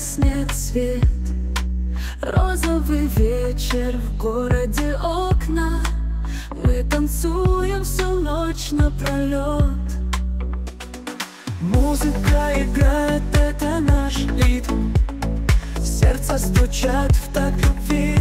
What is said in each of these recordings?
гаснет свет. Розовый вечер, в городе окна. Мы танцуем всю ночь напролет. Музыка играет, это наш ритм. Сердца стучат в такт любви.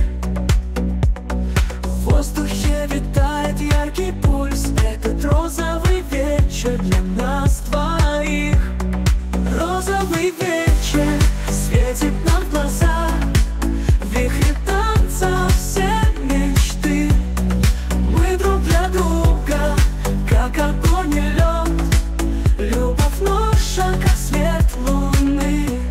В воздухе витает яркий пульс. Этот розовый вечер для нас двоих. Розовый вечер светит нам в глаза. Вихри танца, все мечты. Мы друг для друга, как огонь и лед. Любовь наша, как свет луны.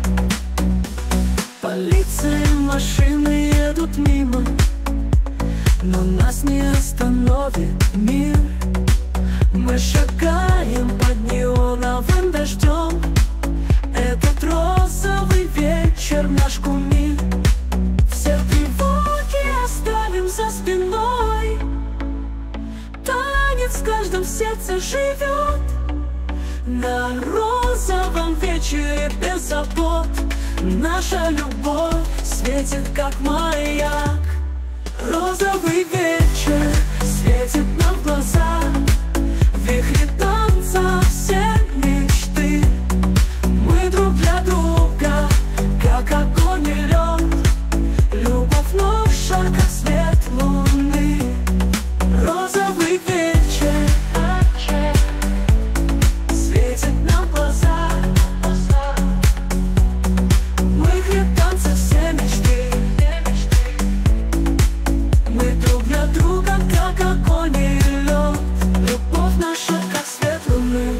Полиция и машины едут мимо, но нас не остановит мир. Мы шагаем под неоновым дождем. Этот розовый вечер наш кумир. Все тревоги оставим за спиной. Танец в каждом сердце живет. На розовом вечере без забот. Наша любовь светит, как маяк. Розовый вечер светит нам в глаза. Вихри танца, все мечты. Мы друг для друга, как огонь и лед. Любовь наша, как свет луны. Розовый вечер светит нам в глаза. Вихри танца, все мечты. Мы друг для друга, как огонь и лед. Любовь наша, как свет луны.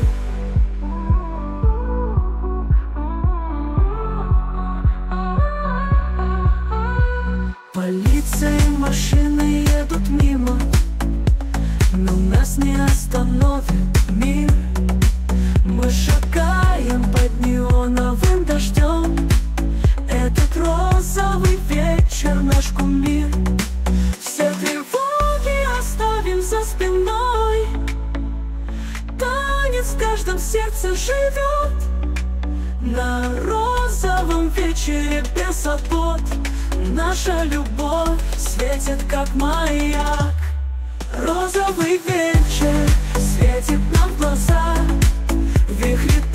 Полиция и машины едут мимо, но нас не остановит мир. Мы шагаем под неоновым дождем. Этот розовый вечер наш кумир. Все тревоги оставим за спиной. Танец в каждом сердце живет. На розовом вечере без забот. Наша любовь светит, как маяк. Розовый вечер светит нам в глаза. Вихри